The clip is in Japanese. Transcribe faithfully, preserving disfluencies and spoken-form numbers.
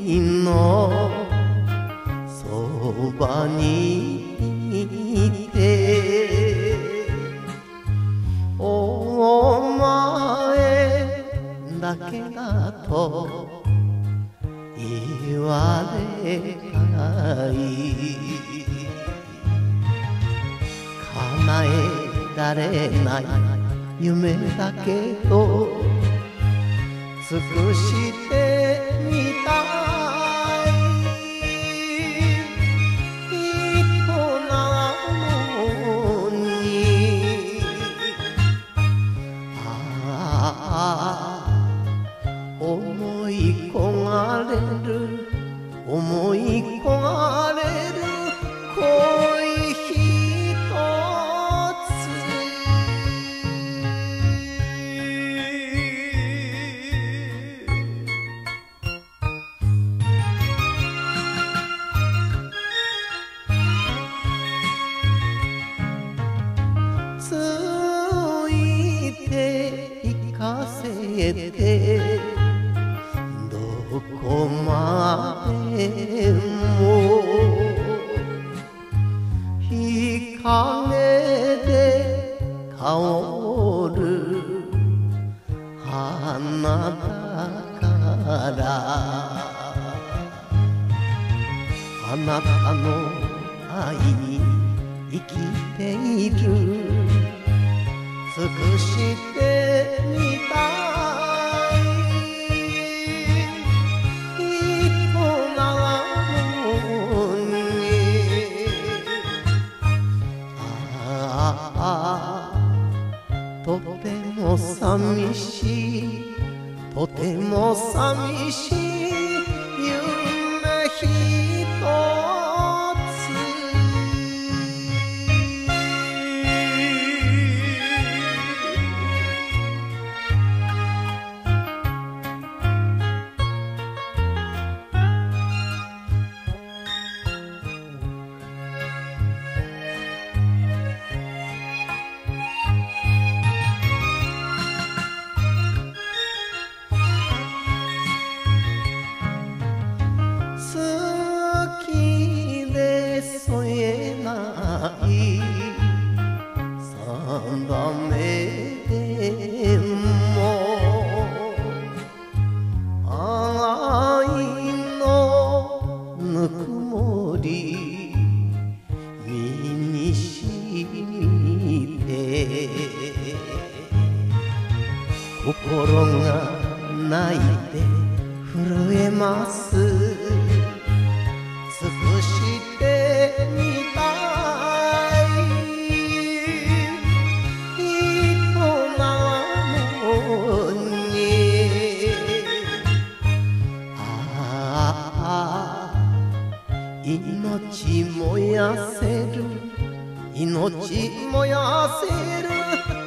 のそばにいてお前だけだと言われたい叶えられない夢だけど尽くしてみたい人なのにああ思い焦がれる思い焦がれる恋ひとつついて行かせてどこまでも日陰で香る花だからあなたの愛に生きている尽くしてみたい人なのにああとても寂しいとても寂しい夢ひとつめでも愛のぬくもり身にしみて心が泣いて震えます尽くしてみたい命燃やせる命燃やせる